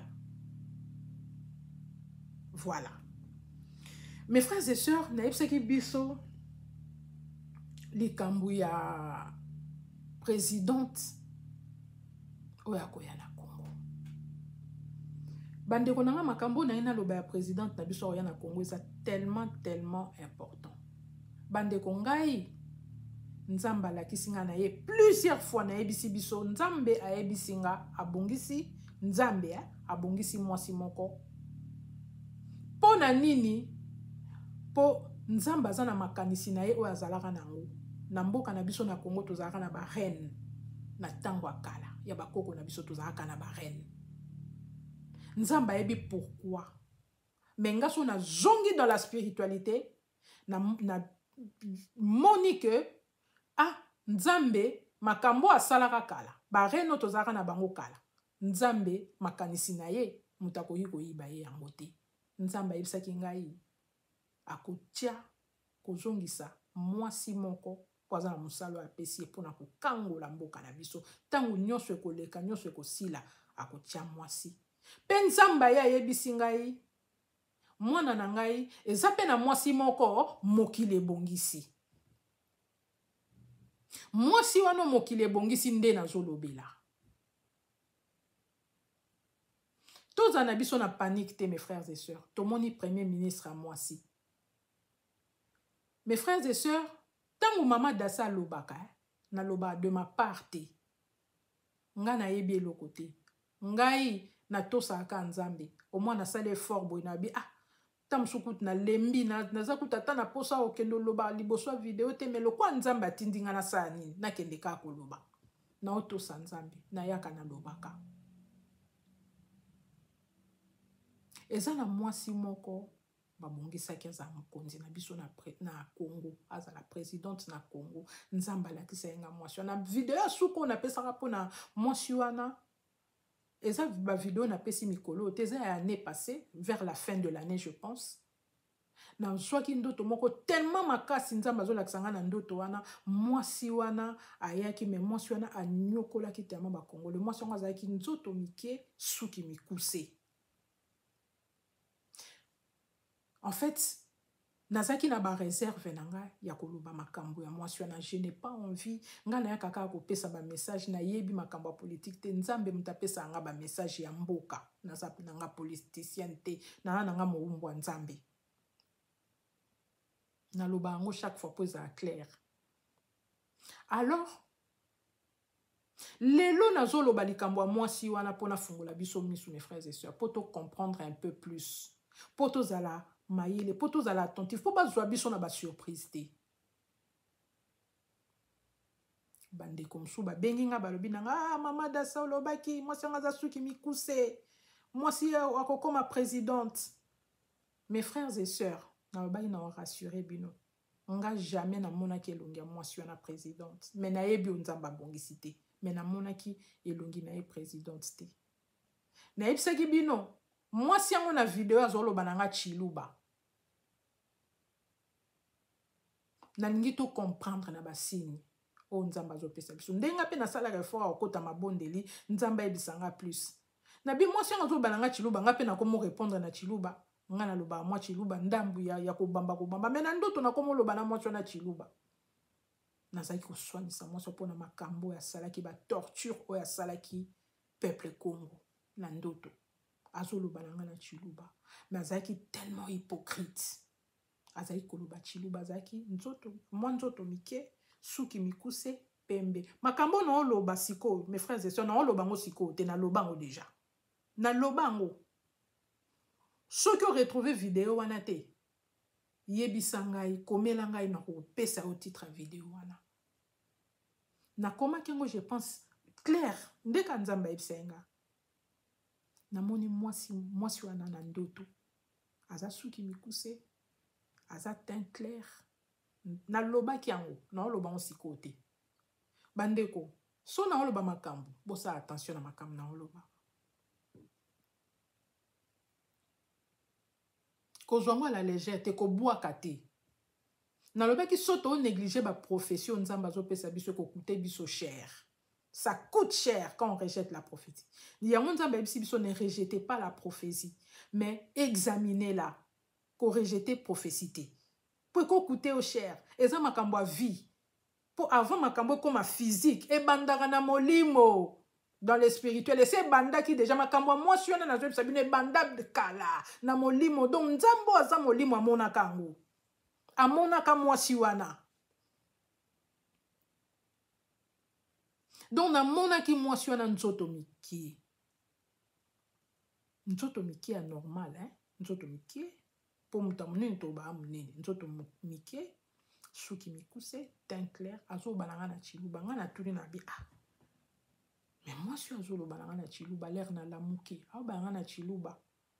[SPEAKER 1] Voilà. Mes frères et sœurs, na yebisaki biso likambu ya présidente oya koya na Congo. Bande konanga makambo na ina loba ya présidente na biso oya na Congo, c'est tellement tellement important. Bande kongai nzamba la kisinga na ye plusieurs fois na yebisi biso nzambe a yebisinga abongisi nzambe ya abongisi mwasi moko. Po na nini po nzamba za na makanisi na ye oya zalaka nango. Na mboka na biso na Congo tozalaka na ba reine na tango akala ya bakoko na biso tozalaka na ba reine. Nzamba yebi pourquoi. Menga so na zongi dans la spiritualité na na moni que ah nzambe makambo asalaka kala ba reine tozalaka na bango kala. Nzambe makanisi na ye mutako yiko yiba ye yango te. Nzamba yebisaki ngai akotia kozongisa mwasi moko kwaza na musalo apesi epona kokangola mboka na biso tangu nyonso ekoleka nyonso ekosila akotia mwasi pe nzamba ya yebisi ngai mwana na ngai eza pe na mwasi moko mokili ebongisi mwasi wana mokili ebongisi nde nazolobela toza na biso na panique te mes frères et sœurs tomoni premier ministre a mwasi. Mes frères et sœurs, tant que maman dasa lobaka, na loba de ma part te. Nga na yebi lo côté. Ngai na tosa ka nzambe. Au moins na sale fort boy na bi ah tam sukut na lembi na naza kutata na posa okendo loba liboso video te mais lo kwa nzamba tindinga na sani na kende ka ko loba. Na otosa nzambe na yaka na lobaka. Eza na mwasi moko babongisaki aza mokonzi na biso na, na Congo aza la présidente na Congo nzamba lakisa yenga mwasi wana video ya suko na pesaka po na mwasi wana eza ba video na pesi mikolo te eza ya année passée vers la fin de l'année je pense na swaki ndoto moko tellement makasi nzamba azolakisa nga na ndoto wana mwasi wana ayaki me mwasi wana anyokolaki tellement ba Congolais mwasi wana azalaki nzoto mike suki mikuse. En fait, nazaki na ba réserve nanga ya koluba makambo ya mwasi wana je n'ai pas envie nga na ya kaka ko pesa ba message na yebi makambo politique te nzambe mutapesa nga ba message ya mboka nazapi nanga politicien te na nanga moumbo nzambe na loba ngo chaque fois pour ça clair. Alors lelo nazoloba likambo ya mwasi wana pona fungola biso misu mes frères et sœurs pour to comprendre un peu plus pour to zala maïle, pour tous à l'attentif, pour pas jouer sur la surprise. Bande comme ça, benginga balobina, ah maman dasa olobaki, moi c'est un qui mi coussé, moi si ako ma présidente. Mes frères et sœurs, na ba ina rassurer bino. On ga jamais na monaki elongi moi si na présidente, mais na yebi onzamba bongisité, mais na monaki elongi na présidente té. Na yebisaki bino. Moi, si on a vidéo à Zolo Bananga Chiluba, nalingi to comprendre na basini. O nzamba zo pesa biso. Ndenga pe na sala refora okota mabondeli, nzamba ebisanga plus. Na bi moi si on a Zolo Bananga Chiluba, nga pe na komo répondre na Chiluba, nga na loba moi Chiluba ndambu ya ya ko bamba ko bamba. Mais na ndoto na komo loba na moi na Chiluba. Na zaki ko soinisa moi so pona makambo ya salaki ba torture o ya salaki peuple Congo na ndoto. Azolo balanga na Chiluba mais azaki tellement hypocrite azaki koloba Chiluba azaki nzoto mwa nzoto mike suki mikuse pembe. Makambo na oloba siko, mes frères et sœurs, na oloba ngo siko, te na lobango déjà. Na lobango. Ceux qui ont retrouvé vidéo wana te, yebisa ngai, komela ngai na ko pesa au titre vidéo wana. Na koma kengo je pense clair, ndeka nzamba yebsenga. Na moni mwasi mwasi wana na ndoto. Aza suki mikuse, aza teint clair. Na loba kiango, na loba on sikote. Bandeko, so na loba makambu, bosa attention na makambu na loba. Kozwango la légère, te ko boa kate. Na loba ki soto on néglige ba profession nzamba zo pesa biso ko coûter biso cher. Ça coûte cher quand on rejette la prophétie. Yango nzamba biso biso ne rejetez pas la prophétie, mais examinez-la. Ko rejeter prophétie. Pour qu'on coûte au cher. Et ça makambo vie. Pour avant makambo comme physique et bandara na molimo. Dans le spirituel, et c'est banda qui déjà makambo moi suis na zo sabine banda de kala na molimo donc nzambo aza molimo amona kango amona ka moi siwana donc na mona ki moi siwana nzoto miki nzoto miki est normal hein nzoto miki pour mutamune to ba munene nzoto miki suki mikuse teint clair azo balanga na chiluba ngana tuli na bi ah. Mais moi, je suis à Zoloba, na chiluba, l'air na la mouké. Ah, bah, na chiluba.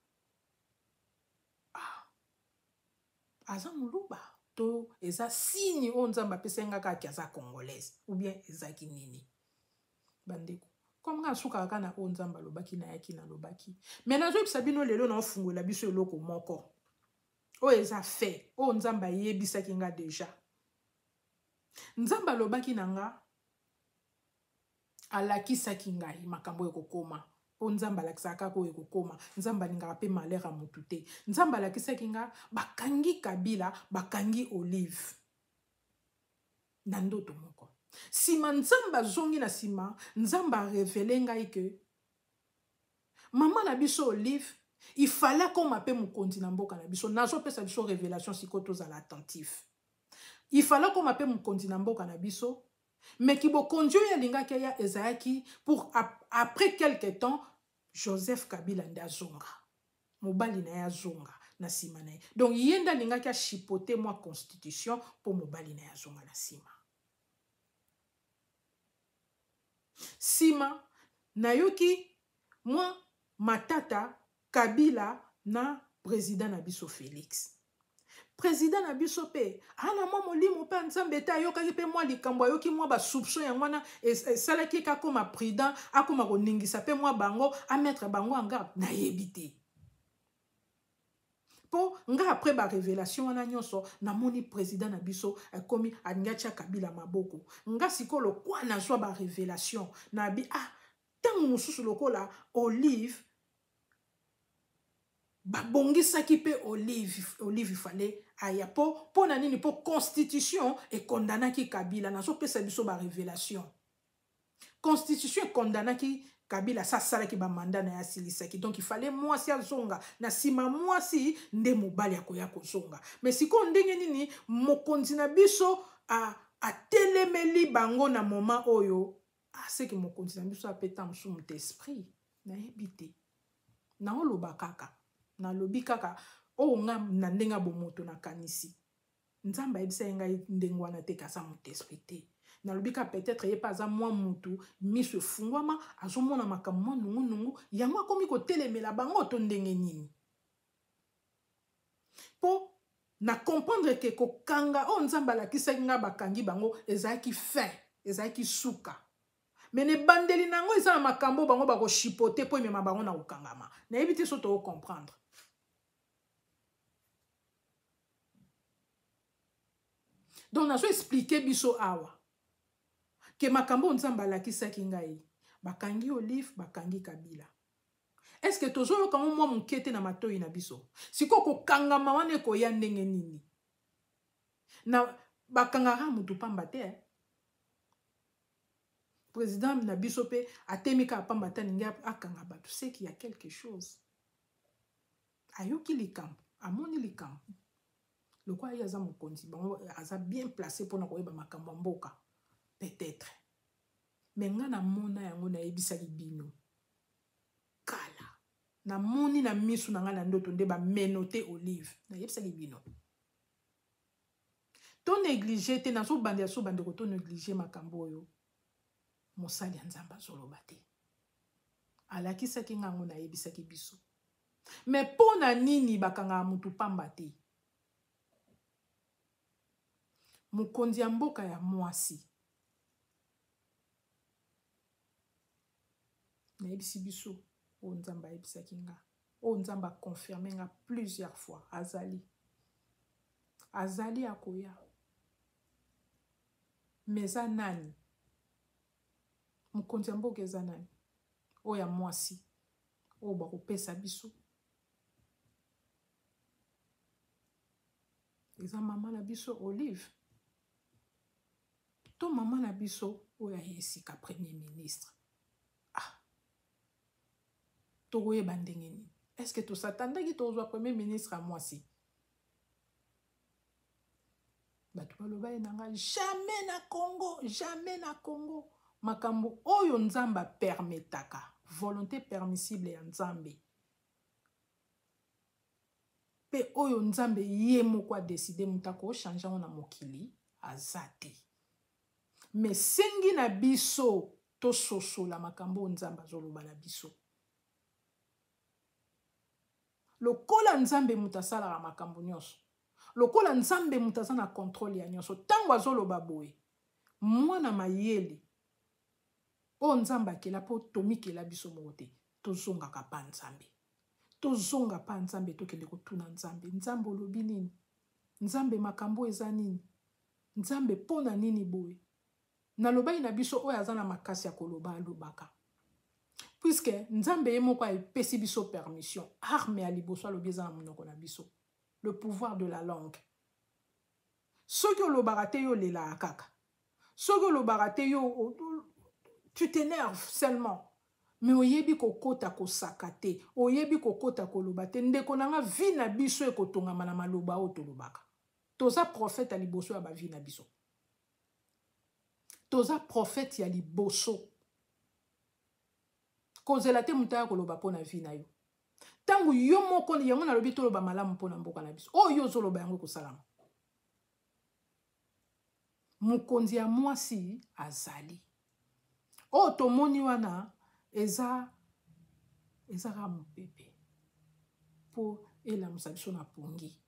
[SPEAKER 1] Ah. Aza muluba. To, eza signe, on zamba pesenga ka kiaza congolaise. Ou bien, eza kinini. Bandeko. Comme nga souka kana on zamba lobaki na yaki na lobaki. Mais na zo sabino lelo na fungo la biso eloko moko. O eza fait. O nzamba yebisa kinga déjà. Nzamba lobaki nanga. Alakisaki ngai makambo ekokoma po nzamba alakisaka ko ekokoma nzamba linga pe malera mutu te nzamba alakisaki nga bakangi Kabila bakangi Olive na ndoto moko sima nzamba zongi na sima nzamba révélé ngai que maman na biso Olive il fallait qu'on m'appelle mukonzi na mboka na biso nazo pesa biso révélation sikoto za l'attentif il fallait qu'on m'appelle mukonzi na mboka na biso. Mais qui bokonjo ya lingaki ya Ezaki pour ap, après quelque temps Joseph Kabila nda zonga mobali na ya zonga na sima na. Donc yenda lingaki a chipoter moi constitution pour mobali na ya zonga na sima. Sima na yoki moi matata Kabila na président na biso Félix. Président na biso pe ana mo molimo pe nzambe ta yoka ki pe moi likambo yoki moi ba soupçon ya ngwana e sala ki ka koma prudent akoma ko ningisa pe moi bango a mettre bango en garde na yebité po nga après ba révélation wana nyonso na moni président na biso komi angacha Kabila maboko nga sikolo kwa na so ba révélation na bi ah tangu mususu lokola Olive babongisa ki pe Olive Olive fallait aya po po na nini po constitution et condamna ki Kabila na so pesa biso ba révélation constitution condamna ki Kabila sa sala ki ba mandat na yasilisa ki donc il fallait moi si azonga na sima moi si nde mobali akoya ko zonga mais siko ndenge nini mokonzi na biso a a telemeli bango na moment oyo ah c'est que mokonzi na biso a peta msu mut esprit na ebité na oloba kaka na lobi kaka o nga na ndenga bomoto na kanisi nzamba ebisa ngai ndengwa na te kasa mut esprit te na lobi ka peut-être ye pas za moi mutu miso fungwama azomona makamwa nungu nungu yango akomi ko telemela bango to ndenge nini po na comprendre que ko kanga o nzamba la kisa nga bakangi bango ezaki fin ezaki suka mais ne bandeli nango eza makambo bango bako chipoter po mema bango na okangama na ebité soto o comprendre. Donc, na so expliquer biso awa. Que makambo nzamba la kisaki ngai. Bakangi Olive, bakangi Kabila. Est-ce que tozo yo kamo mwa mukete na matoi na biso? Siko ko kanga mawane ko ya ndenge nini? Na bakanga ha mutu pamba te. Eh? Président na biso pe atemika pamba te ninga akanga batu. C'est qu'il y a quelque chose. Ayoki likambo, amoni likambo. Le quoi il y a za mokonzi, bon, aza bien placé pour na koyeba makambo mboka. peut-être. Mais nga na mona yango na ebisaki bino. Kala. Na moni na misu na nga na ndoto nde ba menote olive. Na ebisaki bino. To négligé te na so bande ya so bande ko to négligé makambo yo. Mosali ya Nzamba zoloba te. Alakisaki nga ngo na ebisaki biso. Mais pona nini bakanga mutu pamba te. Mukonzi ya mboka ya mwasi. Na ebisi biso. O Nzamba ebisaki nga. O Nzamba confirmé nga plusieurs fois. Azali. Azali akoya. Meza nani. Mukonzi ya mboka eza nani. O ya mwasi. O bako pesa biso. Eza mama na biso Olive. To mama na biso o ya esika premier ministre. Ah. To goye bandenge ni. Est-ce que to s'attendait to ozwa premier ministre à mwasi? Batu baloba enanga jamais na Congo, jamais na Congo. Makambo oyo Nzamba permetaka. Volonté permissible ya Nzambe. Pe oyo Nzambe ye moko a décidé mutako changer na mokili azate. Mais sengi na biso to soso la makambo Nzamba zoloba na biso. Lokola Nzambe mutasala la makambo nyonso. Lokola Nzambe mutasala na contrôle ya nyonso. Tango azoloba boye. Mwana mayele. O Nzamba kela po tomikela biso mote. Tozonga kapa Nzambe. Tozonga pa Nzambe tokende kotuna Nzambe. Nzambe olobi nini? Nzambe makambo eza nini? Nzambe pona nini boye? Nalobai na biso oyo azana makasi ya koloba alobaka. Puisque Nzambe ye moko epesi biso permission. Arme ya liboso alobi eza na monoko na biso. Le pouvoir de la langue. Soki olobaka te yo lela kaka. Soki olobaka te yo tu t'énerves seulement. Mais oyebi kokota kosakate, oyebi kokota kolobate, ndeko nanga vi na biso e kotonga na maloba o tolobaka. Toza prophète ya liboso ya ba vi na biso. Toza prophète ya liboso. Kozela te mutaya koloba pona vi na yo. Tangu yo moko yango na lobi toloba malamu pona mboka na biso. O yo zoloba yango kosalama. Mukonzi ya mwasi azali. O tomoni wana eza eza ka mpepe po ela musabiso na pongi.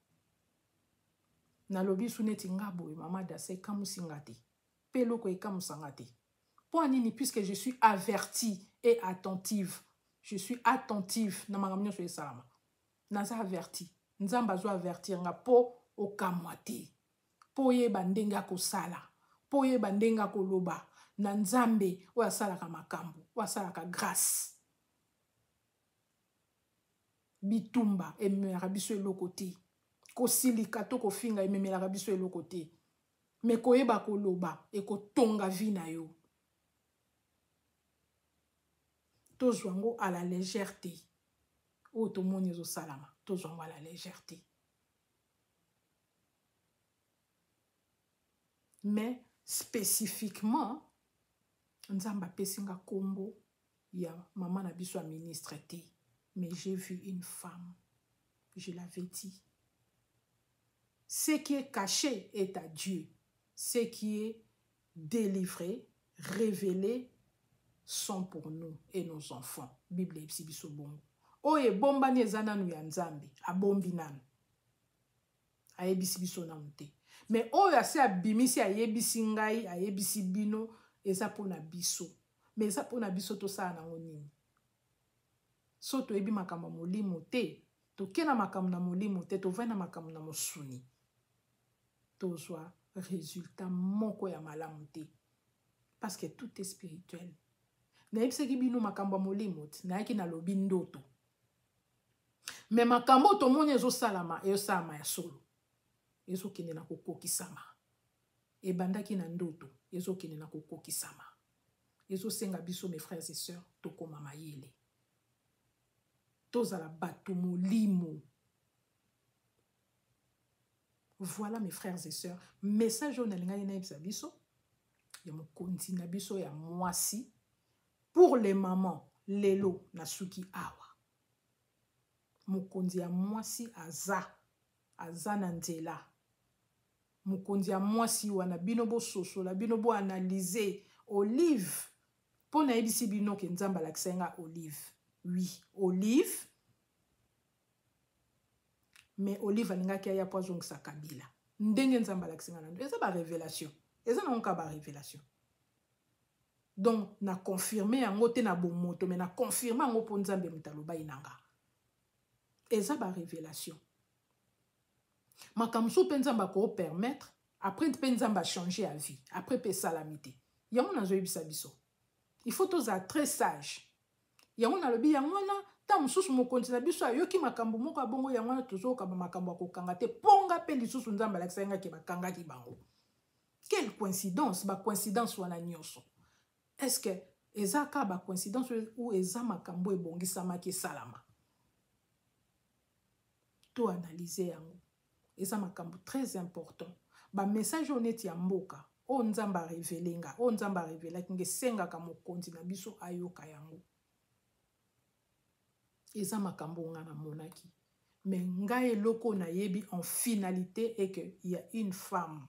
[SPEAKER 1] Na lobi suneti ngabo mama dase kamusinga te. Peloko e kamusanga te. Po anini puisque je suis avertie et attentive. Je suis attentive na makamnyo so esalama. Naza averti. Nzamba zo avertir nga po okamwa te. Po ye bandenga kosala. Po ye bandenga koloba. Na Nzambe oya salaka makambo, oya salaka grâce. Bitumba ememela biso eloko te. Kosilika to kofinga ememela biso eloko te. Me koyeba koloba e kotonga vi na yo. Tozwango à la légèreté. O to moni zo salama, tozwango à la légèreté. Mais spécifiquement Nzamba pesinga kombo ya maman na biso a ministre te. Mais j'ai vu une femme. Je l'avais dit. Ce qui est caché est à Dieu. Ce qui est délivré, révélé, sont pour nous et nos enfants. Bible epsi biso bongo. Oye bomba ni ezana nu ya Nzambe. Abombi nanu. Ayebisi biso nanu te. Mais oyo ase abimisi ayebisi ngai, ayebisi bino. Eza pona biso. Mais eza pona biso to sa na nini. So to ebi makambo molimo te. To kena makambo na molimo te. To vena makambo na mosuni. To zwa résultat moko ya malamu te. Parce que tout est spirituel. Na ebise ki bino makambo molimo te. Na yaki na lobi ndoto. Mais makambo to moni ezo salama. Ezo salama ya solo. Ezo kende na kokokisama. E bandaki na ndoto. Ezo kene na kokokisama. Ezo senga biso mes frères et sœurs. Toko mama yele. Tozala batu molimo. Voilà mes frères et sœurs. Message on alinga yena ebisa biso. ya mokonzi na biso ya mwasi. Pour les mamans, lelo na suki awa. Mokonzi ya mwasi aza, aza na nzela. Mokonzi ya mwasi wana bino bo soso, la bino bo analyser. Olive, po na ebisi bino ke nzamba la kisenga olive. Oui, olive. Mais olive alinga kia ya poison sa kabila. Ndenge nzamba la kisenga na ndo. Eza ba révélation. Eza na onka ba révélation. Donc, na confirmer yango te na bomoto, mais na confirmer yango po nzambe mutaloba inanga. Eza ba révélation. Makamsu pe nzamba ko permettre, après pe nzamba changer à vie, après pe salamité. Yango na zoyi bisa biso. Il faut tous être très sage. Yango na lobi yango na ta mususu mokonzi na biso ayoki makambo moko abongo yango na tozo ka makambo akokanga te ponga pe lisusu nzamba la kisenga ke bakanga ki bango. Quelle coïncidence, ba coïncidence wana nyonso. Est-ce que eza ka ba coïncidence ou eza makambo ebongisama ki salama? To analyser yango. Eza makambo très important. Ba message honnête ya mboka. O nzamba révélenga, o nzamba révéla kinge senga ka mokonzi na biso ayoka yango. Eza makambo nga na monaki. Mais ngai eloko na yebi en finalité est que il y a une femme.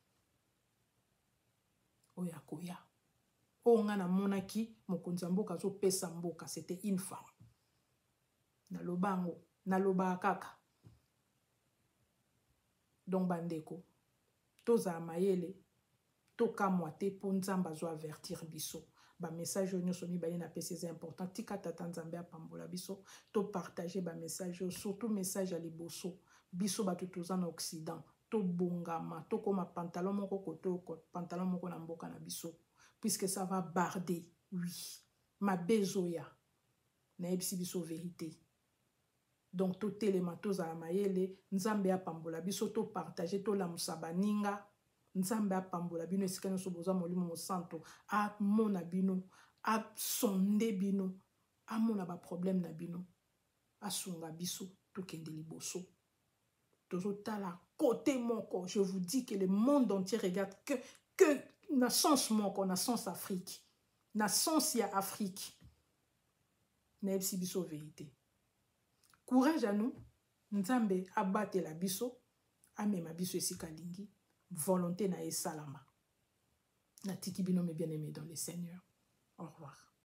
[SPEAKER 1] Oya koya. O nga na monaki mokonzi mboka zo pesa mboka, c'était une femme. Na lobango, na loba kaka. Donc bandeko, toza mayele, toka moite po nzamba zo avertir biso. Ba message nyonso mibale na pesi c'est important. Tika tata nzambe apambola biso, to partager ba message, surtout message à liboso. Biso ba toza na Occident, to bongama, to koma pantalon moko koto ko pantalon moko na mboka na biso. Puisque ça va barder, oui. Ma bezoya, na ebisi biso vérité. Donc tout élément to za mayele, nzambe apambola biso, to partager, to la musabaninga. Nzambe apambola bino esika nyonso boza molimo mo santo a mona bino a sonde bino a mona ba problème na bino a sunga biso to kende liboso tozo tala côté moko. Je vous dis que le monde entier regarde que que na sens moko, na sens Afrique, na sens ya Afrique na ebisi biso vérité. Courage à nous. Nzambe abate la biso amema biso esika lingi. Volonté na esalama. Natiki bino mes bien-aimés dans le Seigneur. Au revoir.